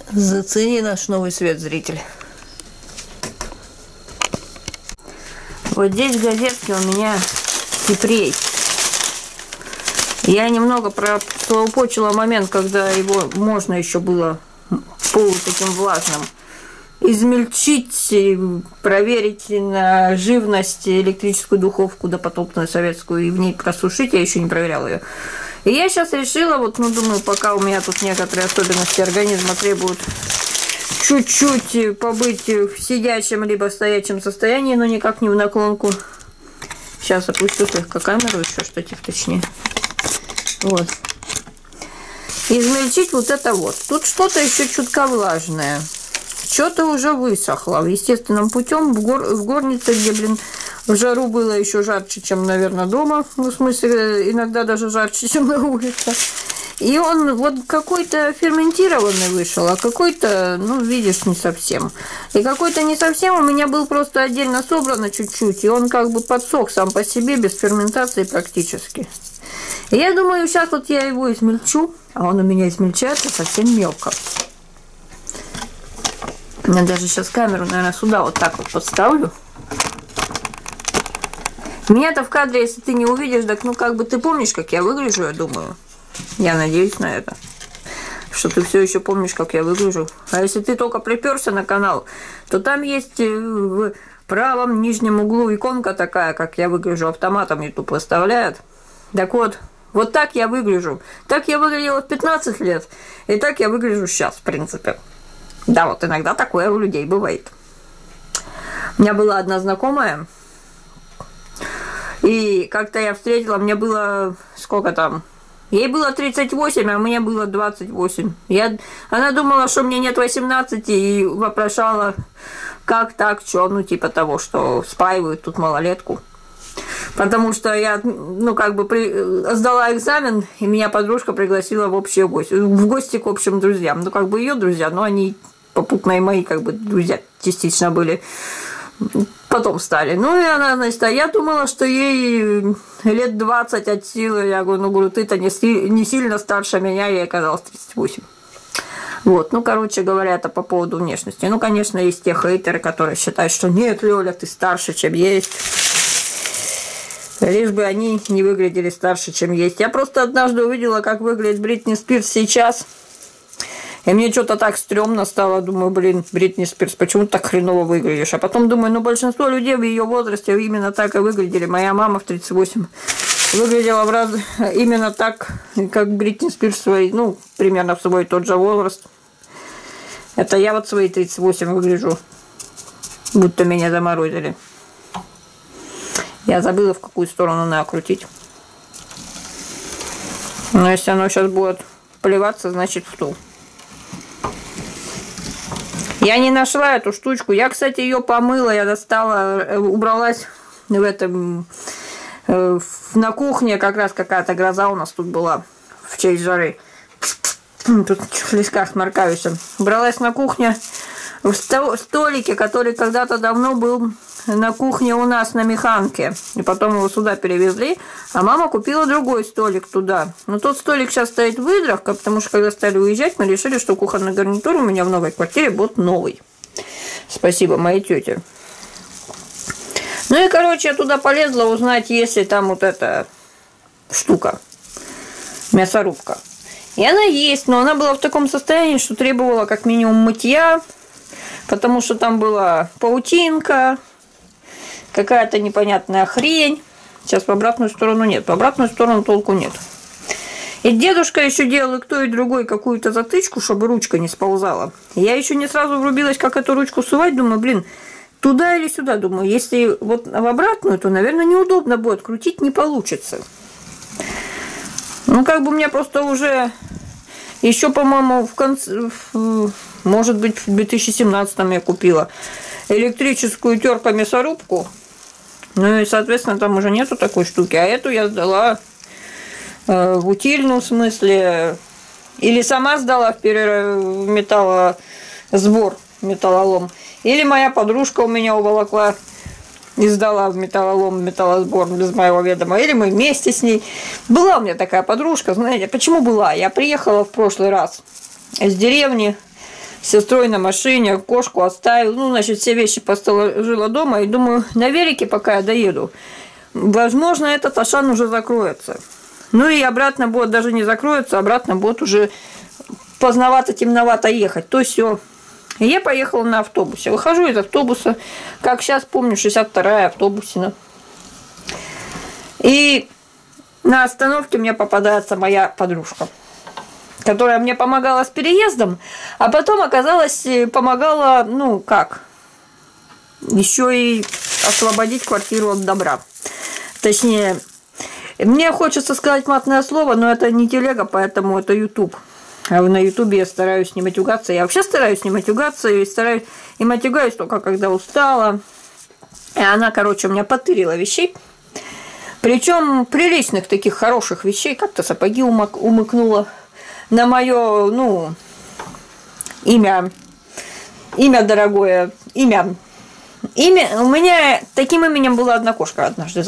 Зацени наш новый свет, зритель. Вот здесь в газетке у меня кипрей. Я немного прослоупочила момент, когда его можно еще было полу таким влажным измельчить, проверить на живность электрическую духовку допотопную советскую и в ней просушить. Я еще не проверяла ее. И я сейчас решила, вот, ну, думаю, пока у меня тут некоторые особенности организма требуют чуть-чуть побыть в сидячем либо стоячем состоянии, но никак не в наклонку. Сейчас опущу слегка камеру, еще штатив точнее. Вот. Измельчить вот это вот. Тут что-то еще чутка влажное. Что-то уже высохло. Естественным путем в горнице, где, блин, в жару было еще жарче, чем, наверное, дома. Ну, в смысле, иногда даже жарче, чем на улице. И он вот какой-то ферментированный вышел, а какой-то, ну, видишь, не совсем. И какой-то не совсем у меня был просто отдельно собрано чуть-чуть. И он как бы подсох сам по себе, без ферментации практически. И я думаю, сейчас вот я его измельчу, а он у меня измельчается совсем мелко. Я даже сейчас камеру, наверное, сюда вот так вот подставлю. Меня-то в кадре, если ты не увидишь, так, ну, как бы ты помнишь, как я выгляжу, я думаю. Я надеюсь на это. Что ты все еще помнишь, как я выгляжу. А если ты только приперся на канал, то там есть в правом нижнем углу иконка такая, как я выгляжу. Автоматом YouTube выставляет. Так вот, вот так я выгляжу. Так я выглядела в 15 лет. И так я выгляжу сейчас, в принципе. Да, вот иногда такое у людей бывает. У меня была одна знакомая. И как-то я встретила, мне было, сколько там, ей было 38, а мне было 28. Она думала, что мне нет 18, и вопрошала, как так, что, ну, типа того, что спаивают тут малолетку. Потому что я, ну, как бы сдала экзамен, и меня подружка пригласила в гости к общим друзьям. Ну, как бы ее друзья, но они попутно и мои, как бы, друзья частично были. Потом стали. Ну, и она, значит, а я думала, что ей лет 20 от силы. Я говорю, ты-то не сильно старше меня, ей оказалось 38. Вот, ну, короче говоря, это по поводу внешности. Ну, конечно, есть те хейтеры, которые считают, что нет, Лёля, ты старше, чем есть. Лишь бы они не выглядели старше, чем есть. Я просто однажды увидела, как выглядит Бритни Спирс сейчас. И мне что-то так стрёмно стало. Думаю, блин, Бритни Спирс, почему ты так хреново выглядишь? А потом думаю, ну, большинство людей в ее возрасте именно так и выглядели. Моя мама в 38 выглядела именно так, как Бритни Спирс свои, ну, примерно в свой тот же возраст. Это я вот свои 38 выгляжу, будто меня заморозили. Я забыла, в какую сторону надо крутить. Но если оно сейчас будет плеваться, значит в ту. Я не нашла эту штучку. Я, кстати, ее помыла, я достала, убралась в этом на кухне. Как раз какая-то гроза у нас тут была в честь жары. Тут слегка сморкаюсь. Убралась на кухне в столике, который когда-то давно был на кухне у нас на Механке. И потом его сюда перевезли. А мама купила другой столик туда. Но тот столик сейчас стоит в выдрах, потому что когда стали уезжать, мы решили, что кухонный гарнитур у меня в новой квартире будет новый. Спасибо моей тете. Ну и, короче, я туда полезла узнать, есть ли там вот эта штука. Мясорубка. И она есть, но она была в таком состоянии, что требовала как минимум мытья. Потому что там была паутинка, какая-то непонятная хрень. Сейчас по обратную сторону нет. По обратную сторону толку нет. И дедушка еще делал и кто, и другой какую-то затычку, чтобы ручка не сползала. Я еще не сразу врубилась, как эту ручку сувать. Думаю, блин, туда или сюда. Думаю, если вот в обратную, то, наверное, неудобно будет. Крутить не получится. Ну, как бы у меня просто уже еще, по-моему, в конце, может быть, в 2017 я купила электрическую терка-мясорубку. Ну и, соответственно, там уже нету такой штуки. А эту я сдала в утильном смысле. Или сама сдала в металлосбор, металлолом. Или моя подружка у меня уволокла и сдала в металлолом, металлосбор без моего ведома. Или мы вместе с ней. Была у меня такая подружка, знаете. Почему была? Я приехала в прошлый раз из деревни. с сестрой на машине, кошку оставил. Ну, значит, все вещи положила дома. И думаю, на велике, пока я доеду, возможно, этот Ашан уже закроется. Ну и обратно будет даже не закроется, обратно будет уже поздновато, темновато ехать. То все. И я поехала на автобусе. Выхожу из автобуса, как сейчас помню, 62-я автобусина. И на остановке мне попадается моя подружка, которая мне помогала с переездом, а потом, оказалось, помогала, ну, как, еще и освободить квартиру от добра. Точнее, мне хочется сказать матное слово, но это не телега, поэтому это YouTube. А на YouTube я стараюсь не матюгаться. Я вообще стараюсь не матюгаться и стараюсь и матюгаюсь только когда устала. И она, короче, у меня потырила вещей. Причем приличных таких хороших вещей. Как-то сапоги умыкнула на мое, ну, имя дорогое, имя. У меня таким именем была одна кошка однажды.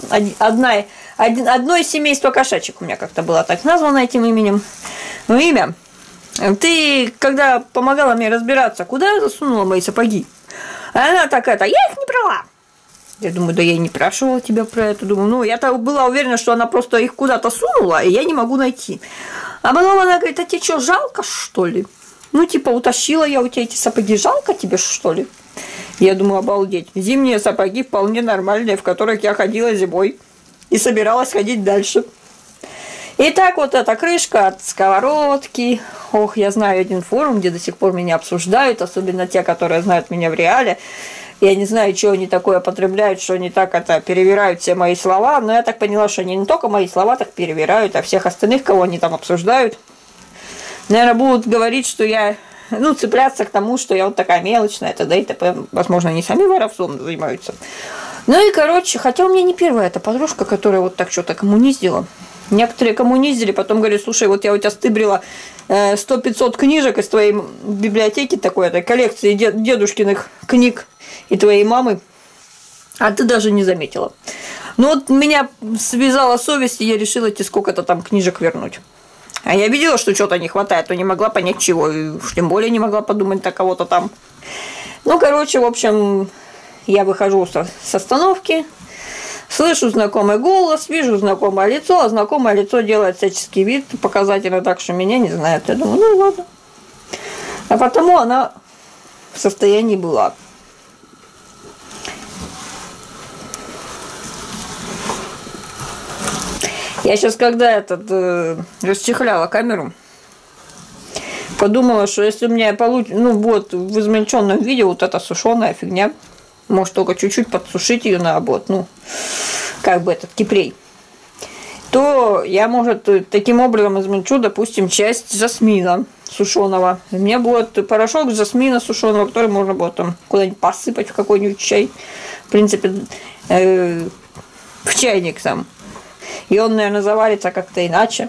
Одно из семейства кошачек у меня как-то было так названо этим именем. Ну, имя. Ты, когда помогала мне разбираться, куда я засунула мои сапоги? А она такая, я их не брала. Я думаю, да я и не спрашивала тебя про это. Думаю, ну, я-то была уверена, что она просто их куда-то сунула, и я не могу найти. А потом она говорит, а тебе что, жалко, что ли? Ну, типа, утащила я у тебя эти сапоги, жалко тебе, что ли? Я думаю, обалдеть. Зимние сапоги вполне нормальные, в которых я ходила зимой и собиралась ходить дальше. И так вот эта крышка от сковородки. Ох, я знаю один форум, где до сих пор меня обсуждают, особенно те, которые знают меня в реале. Я не знаю, что они такое потребляют, что они так это перевирают все мои слова, но я так поняла, что они не только мои слова так перевирают, а всех остальных, кого они там обсуждают. Наверное, будут говорить, что я, ну, цепляться к тому, что я вот такая мелочная, т.д. и т.п. Возможно, они сами воровством занимаются. Ну и, короче, хотя у меня не первая эта подружка, которая вот так что-то коммуниздила. Некоторые коммуниздили, потом говорят, слушай, вот я у тебя стыбрила 100-500 книжек из твоей библиотеки, такой этой коллекции дедушкиных книг и твоей мамы, а ты даже не заметила. Ну вот меня связала совесть, и я решила тебе сколько-то там книжек вернуть. А я видела, что что-то не хватает, но не могла понять чего, и уж тем более не могла подумать о кого-то там. Ну, короче, в общем, я выхожу с остановки, слышу знакомый голос, вижу знакомое лицо, а знакомое лицо делает всяческий вид, показательно так, что меня не знает. Я думаю, ну ладно. А потому она в состоянии была. Я сейчас, когда расчехляла камеру, подумала, что если у меня будет в измельченном виде вот эта сушеная фигня, может только чуть-чуть подсушить ее на обод, ну, как бы этот кипрей, то я, может, таким образом измельчу, допустим, часть жасмина сушеного. У меня будет порошок жасмина сушеного, который можно будет там куда-нибудь посыпать в какой-нибудь чай, в принципе, в чайник сам. И он, наверное, заварится как-то иначе.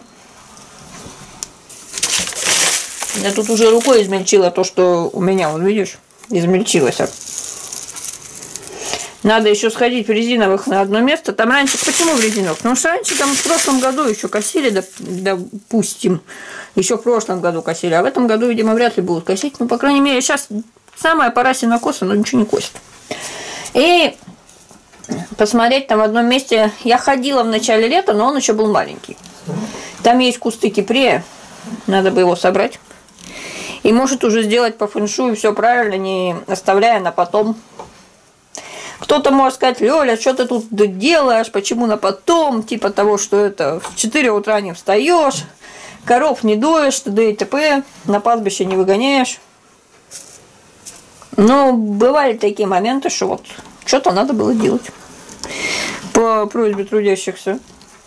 Я тут уже рукой измельчила то, что у меня, вот видишь, измельчилось. Надо еще сходить в резиновых на одно место. Там раньше, почему в резиновых? Потому что раньше там в прошлом году еще косили, допустим, еще в прошлом году косили, а в этом году, видимо, вряд ли будут косить. Ну, по крайней мере, сейчас самая пора сенокоса, но ничего не косит. И посмотреть там в одном месте. Я ходила в начале лета, но он еще был маленький. Там есть кусты кипрея, надо бы его собрать. И может уже сделать по фэншую все правильно, не оставляя на потом. Кто-то может сказать, Лёля, что ты тут делаешь, почему на потом, типа того, что это в 4 утра не встаешь, коров не доешь, т.д. и т.п., на пастбище не выгоняешь. Но бывали такие моменты, что вот что-то надо было делать по просьбе трудящихся.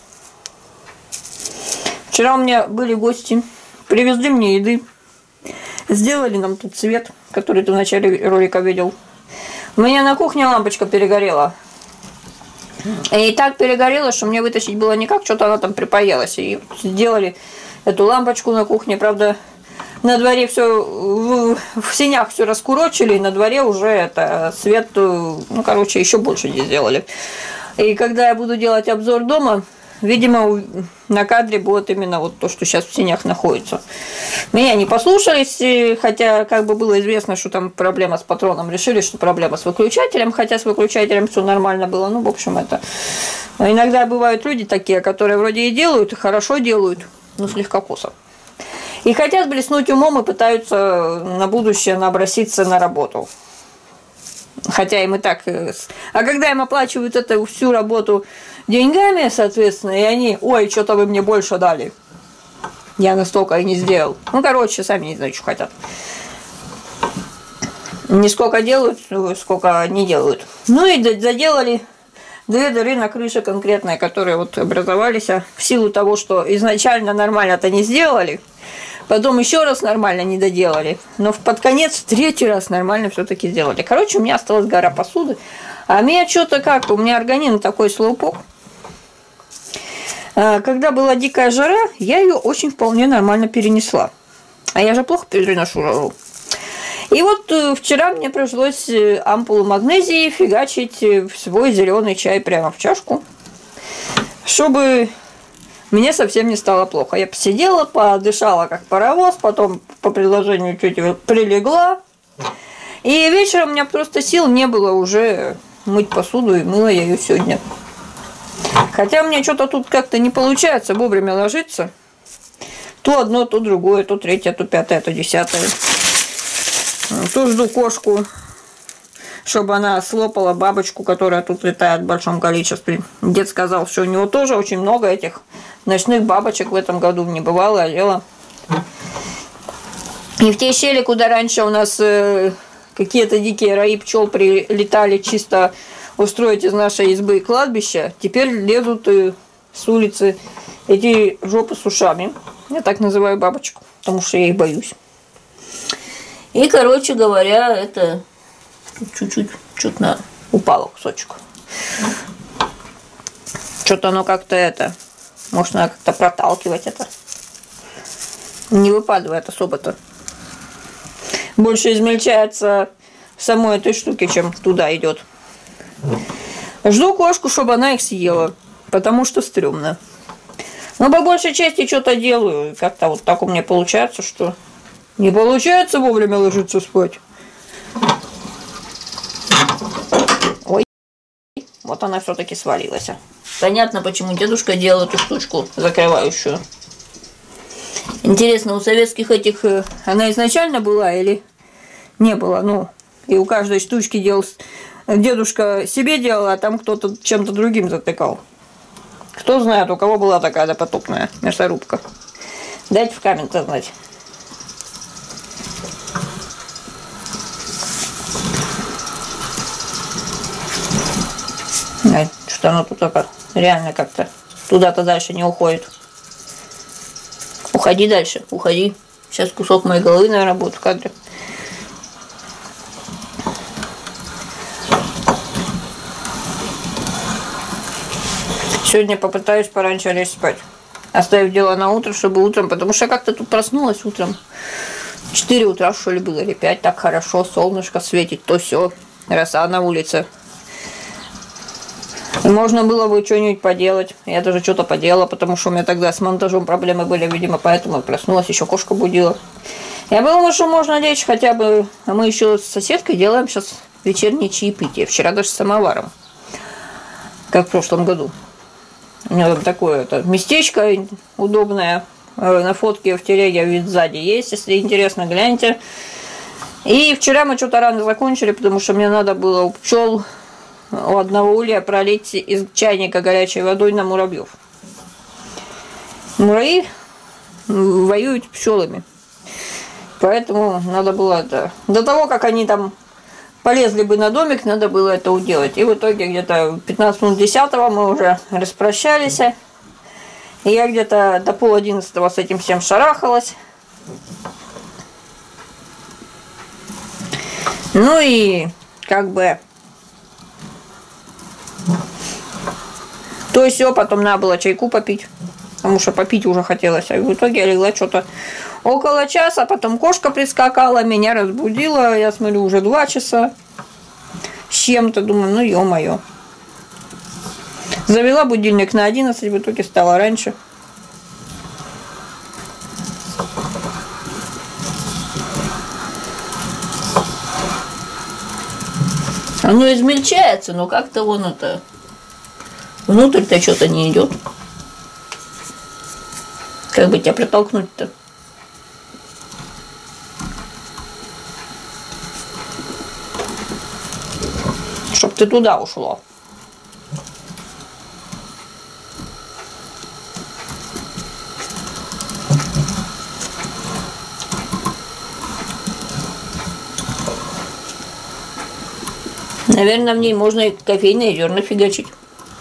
Вчера у меня были гости, привезли мне еды, сделали нам тут свет, который ты в начале ролика видел. У меня на кухне лампочка перегорела. И так перегорела, что мне вытащить было никак, что-то она там припаялась. И сделали эту лампочку на кухне, правда, на дворе все в сенях все раскурочили, и на дворе уже это свет, ну, короче, еще больше не сделали. И когда я буду делать обзор дома, видимо, на кадре будет именно вот то, что сейчас в сенях находится. Меня не послушались, хотя как бы было известно, что там проблема с патроном. Решили, что проблема с выключателем, хотя с выключателем все нормально было. Ну, в общем, это... Иногда бывают люди такие, которые вроде и делают, и хорошо делают, но слегка косо. И хотят блеснуть умом и пытаются на будущее наброситься на работу. Хотя им и так... А когда им оплачивают эту всю работу деньгами, соответственно, и они, ой, что-то вы мне больше дали. Я настолько и не сделал. Ну, короче, сами не знаю, что хотят. Не сколько делают, сколько не делают. Ну и заделали 2 дыры на крыше конкретные, которые вот образовались в силу того, что изначально нормально-то не сделали. Потом еще раз нормально не доделали. Но под конец 3-й раз нормально все-таки сделали. Короче, у меня осталась гора посуды. А меня что-то как? У меня организм такой слоупок. Когда была дикая жара, я ее очень вполне нормально перенесла. А я же плохо переношу жару. И вот вчера мне пришлось ампулу магнезии фигачить в свой зеленый чай прямо в чашку, чтобы... Мне совсем не стало плохо. Я посидела, подышала как паровоз, потом по приложению чуть прилегла. И вечером у меня просто сил не было уже мыть посуду, и мыла я ее сегодня. Хотя у меня что-то тут как-то не получается вовремя ложиться. То одно, то другое, то 3-е, то 5-е, то 10-е. То жду кошку, чтобы она слопала бабочку, которая тут летает в большом количестве. Дед сказал, что у него тоже очень много этих ночных бабочек в этом году, не бывало дело. И в те щели, куда раньше у нас какие-то дикие раи пчел прилетали чисто устроить из нашей избы кладбища, теперь лезут с улицы эти жопы с ушами. Я так называю бабочку, потому что я их боюсь. И, короче говоря, это чуть-чуть упало кусочек. Что-то оно как-то это... Может, надо как-то проталкивать это. Не выпадывает особо-то. Больше измельчается в самой этой штуке, чем туда идет. Жду кошку, чтобы она их съела. Потому что стрёмно. Но по большей части что-то делаю. Как-то вот так у меня получается, что... Не получается вовремя ложиться спать. Ой. Вот она все-таки свалилась. Понятно, почему дедушка делал эту штучку закрывающую. Интересно, у советских этих она изначально была или не было? Ну, и у каждой штучки делал дедушка себе делал, а там кто-то чем-то другим затыкал. Кто знает, у кого была такая допотопная мясорубка. Дайте в комментах знать. Что оно тут только реально как-то туда-то дальше не уходит. Уходи дальше, уходи. Сейчас кусок моей головы, наверное, будет в кадре. Сегодня попытаюсь пораньше лечь спать. Оставив дело на утро, чтобы утром, потому что я как-то тут проснулась утром. 4 утра, что ли, было, или 5, так хорошо, солнышко светит, то все, роса на улице. И можно было бы что-нибудь поделать. Я даже что-то поделала, потому что у меня тогда с монтажом проблемы были, видимо, поэтому я проснулась, еще кошка будила. Я думала, что можно лечь хотя бы... А мы еще с соседкой делаем сейчас вечернее чаепитие. Вчера даже с самоваром. Как в прошлом году. У меня там такое местечко удобное. На фотке в телеге вид сзади есть, если интересно, гляньте. И вчера мы что-то рано закончили, потому что мне надо было у пчел у одного улья пролить из чайника горячей водой на муравьев. Муравьи воюют с пчелами. Поэтому надо было это... До того, как они там полезли бы на домик, надо было это уделать. И в итоге где-то 15 минут 10-го мы уже распрощались. И я где-то до 10:30 с этим всем шарахалась. Ну и как бы... То есть все, потом надо было чайку попить. Потому что попить уже хотелось. А в итоге я легла что-то около часа. Потом кошка прискакала, меня разбудила. Я смотрю, уже 2 часа с чем-то. Думаю, ну ё-моё. Завела будильник на 11, в итоге стало раньше. Оно измельчается, но как-то вон это... Внутрь-то что-то не идет. Как бы тебя протолкнуть-то? Чтоб ты туда ушло. Наверное, в ней можно и кофейные зерна фигачить.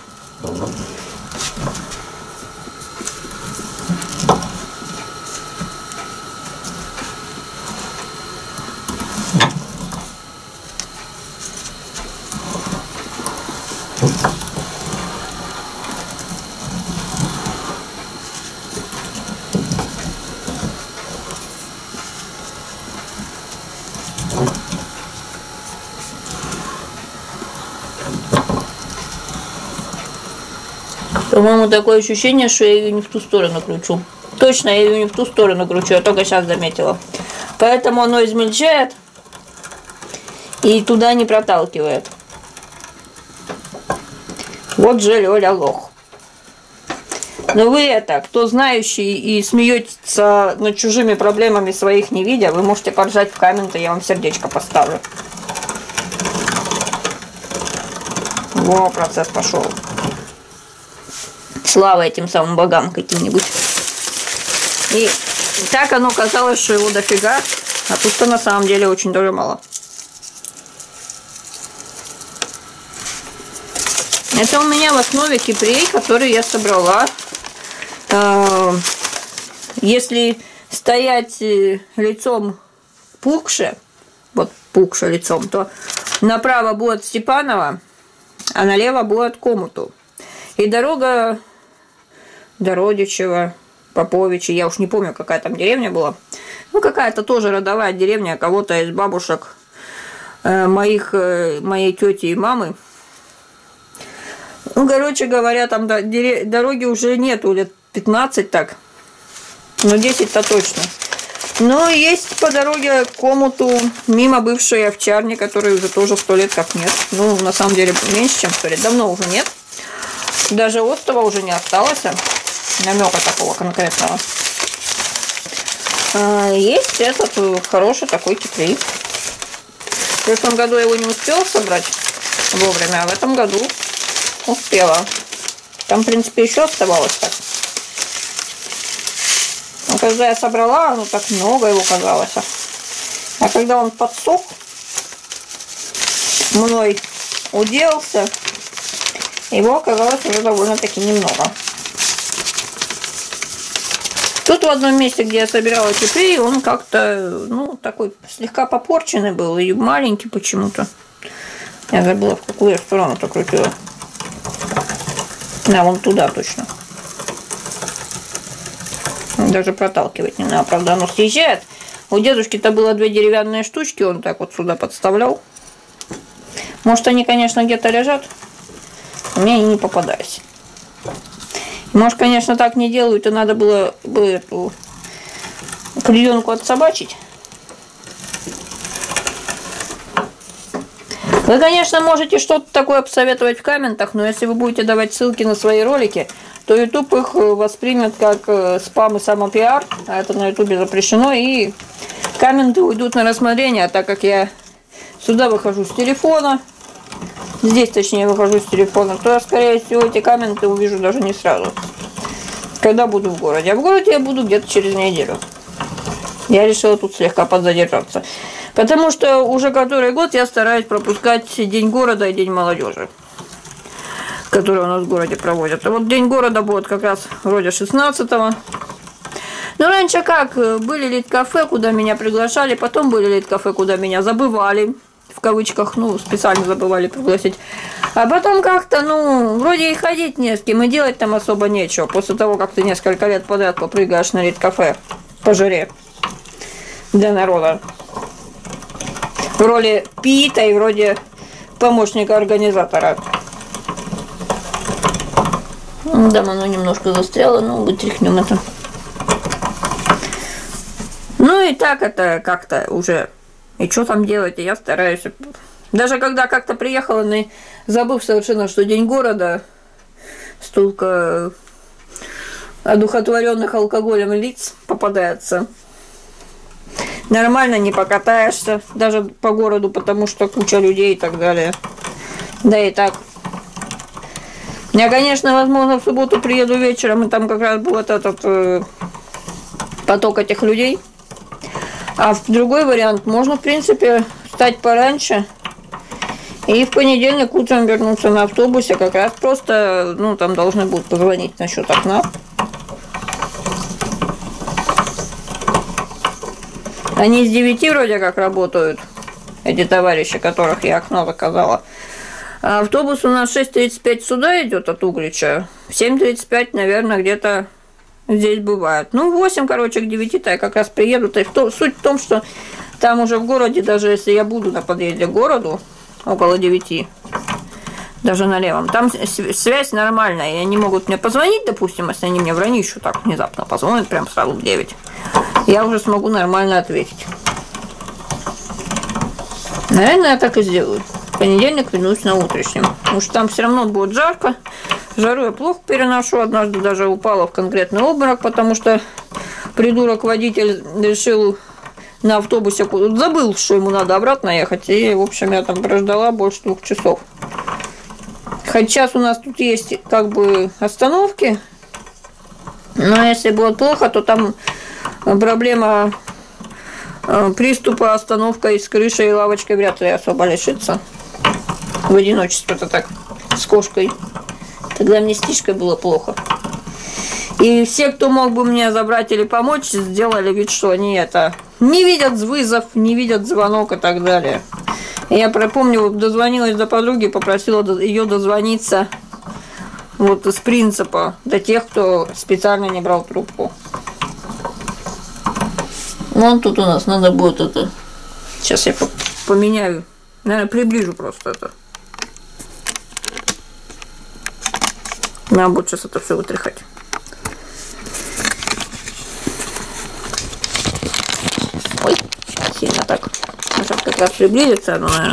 По-моему, такое ощущение, что я ее не в ту сторону кручу. Точно, я ее не в ту сторону кручу, я только сейчас заметила. Поэтому оно измельчает и туда не проталкивает. Вот же Лёля лох. Но вы это, кто знающий и смеетесь над чужими проблемами своих не видя, вы можете поржать в комменты, я вам сердечко поставлю. Во, процесс пошел. Слава этим самым богам каким-нибудь. И так оно казалось, что его дофига, а тут-то на самом деле очень даже мало. Это у меня в основе кипрей, который я собрала. Если стоять лицом пухше, вот пухше лицом, то направо будет Степанова, а налево будет Комуту. И дорога до Родичева, Поповича, я уж не помню, какая там деревня была. Ну, какая-то тоже родовая деревня, кого-то из бабушек моей тети и мамы. Ну, короче говоря, там дороги уже нету, лет 15 так. Но 10-то точно. Но есть по дороге к Комуту мимо бывшей овчарни, которой уже тоже 100 лет как нет. Ну, на самом деле, меньше, чем 100 лет. Давно уже нет. Даже остова уже не осталось. Намека такого конкретного. Есть этот хороший такой кипрей. В прошлом году я его не успела собрать вовремя, а в этом году успела. Там, в принципе, еще оставалось так. Но когда я собрала, ну так много его казалось. А когда он подсох, мной уделался, его оказалось уже довольно-таки немного. Тут в одном месте, где я собирала кипрей, он как-то, ну, такой слегка попорченный был и маленький почему-то. Я забыла, в какую я сторону-то крутила. Да, вон туда точно. Даже проталкивать не надо, правда, оно съезжает. У дедушки-то было 2 деревянные штучки, он так вот сюда подставлял. Может, они, конечно, где-то лежат, а мне они не попадались. Может, конечно, так не делают, и надо было бы эту клеенку отсобачить. Вы, конечно, можете что-то такое посоветовать в комментах, но если вы будете давать ссылки на свои ролики, то YouTube их воспримет как спам и самопиар, а это на YouTube запрещено, и комменты уйдут на рассмотрение, а так как я сюда выхожу с телефона, здесь, точнее, выхожу с телефона, то я, скорее всего, эти комменты увижу даже не сразу, когда буду в городе. А в городе я буду где-то через неделю. Я решила тут слегка подзадержаться. Потому что уже который год я стараюсь пропускать День города и День молодежи, который у нас в городе проводят. А вот День города будет как раз вроде 16-го. Но раньше как, были лид-кафе, куда меня приглашали, потом были лид-кафе, куда меня забывали, в кавычках, ну, специально забывали пригласить. А потом как-то, ну, вроде и ходить не с кем, и делать там особо нечего. После того, как ты несколько лет подряд попрыгаешь на лид-кафе по жаре для народа. В роли пита и вроде помощника организатора. Да, оно немножко застряло, но вытряхнем это. Ну и так это как-то уже. И что там делать? Я стараюсь. Даже когда как-то приехала, забыв совершенно, что день города, столько одухотворенных алкоголем лиц попадается. Нормально не покатаешься, даже по городу, потому что куча людей и так далее. Да и так. Я, конечно, возможно, в субботу приеду вечером, и там как раз будет этот поток этих людей. А в другой вариант, можно, в принципе, встать пораньше и в понедельник утром вернуться на автобусе. Как раз просто, ну, там должны будут позвонить насчет окна. Они с 9 вроде как работают, эти товарищи, которых я окно заказала. А автобус у нас 6:35 сюда идет от Углича. В 7:35, наверное, где-то здесь бывает. Ну, 8, короче, к 9-то я как раз приеду. Суть в том, что там уже в городе, даже если я буду на подъезде к городу, около 9, даже на левом, там связь нормальная, и они могут мне позвонить, допустим, если они мне в ранищу так внезапно позвонят, прям сразу в 9. Я уже смогу нормально ответить. Наверное, я так и сделаю. В понедельник вернусь на утреннем. Потому что там все равно будет жарко. Жару я плохо переношу. Однажды даже упала в конкретный обморок, потому что придурок-водитель решил на автобусе, забыл, что ему надо обратно ехать. И, в общем, я там прождала больше 2 часов. Хоть сейчас у нас тут есть как бы остановки. Но если будет плохо, то там проблема приступа, остановка с крышей и лавочкой вряд ли особо решится. В одиночестве-то так, с кошкой. Тогда мне с Тишкой было плохо. И все, кто мог бы мне забрать или помочь, сделали вид, что они это не видят вызов, не видят звонок и так далее. И я помню, дозвонилась до подруги, попросила ее дозвониться вот из принципа до тех, кто специально не брал трубку. Вон тут у нас надо будет это. Сейчас я поменяю. Наверное, приближу просто это. Надо будет сейчас это все вытряхать. Ой, сильно так. Сейчас как раз приблизится оно, наверное.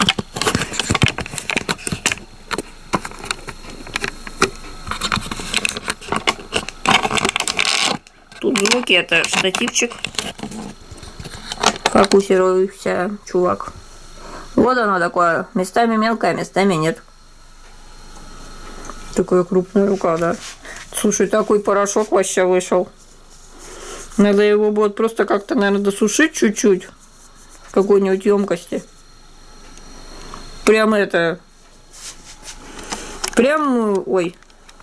Тут звуки, это штативчик. Фокусируйся, чувак. Вот оно такое. Местами мелкое, местами нет. Такая крупная рука, да. Слушай, такой порошок вообще вышел. Надо его будет просто как-то, наверное, досушить чуть-чуть. В какой-нибудь емкости. Прям это... Прям... Ой.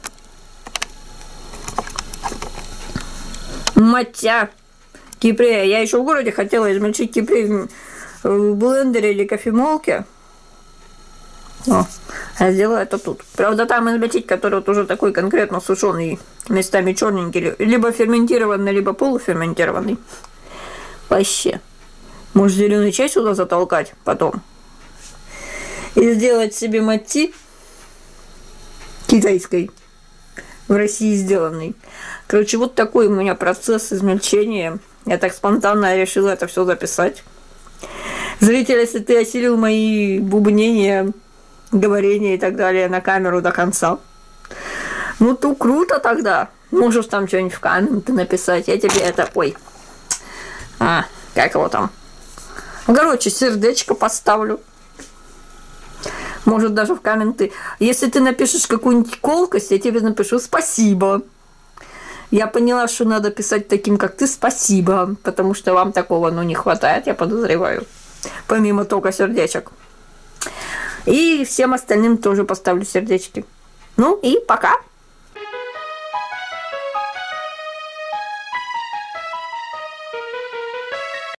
Матя. Кипре. Я еще в городе хотела измельчить кипре в блендере или кофемолке. О, я сделала это тут. Правда, там измельчить, который вот уже такой конкретно сушеный, местами черненький, либо ферментированный, либо полуферментированный. Вообще. Может, зеленый чай сюда затолкать потом. И сделать себе матти китайской, в России сделанный. Короче, вот такой у меня процесс измельчения. Я так спонтанно решила это все записать. Зритель, если ты осилил мои бубнения, говорения и так далее на камеру до конца, ну, то круто тогда. Можешь там что-нибудь в комменты написать. Я тебе это... Ой. Как его там? Короче, сердечко поставлю. Может, даже в комменты. Если ты напишешь какую-нибудь колкость, я тебе напишу спасибо. Я поняла, что надо писать таким, как ты, спасибо. Потому что вам такого, ну, не хватает, я подозреваю. Помимо только сердечек. И всем остальным тоже поставлю сердечки. Ну и пока.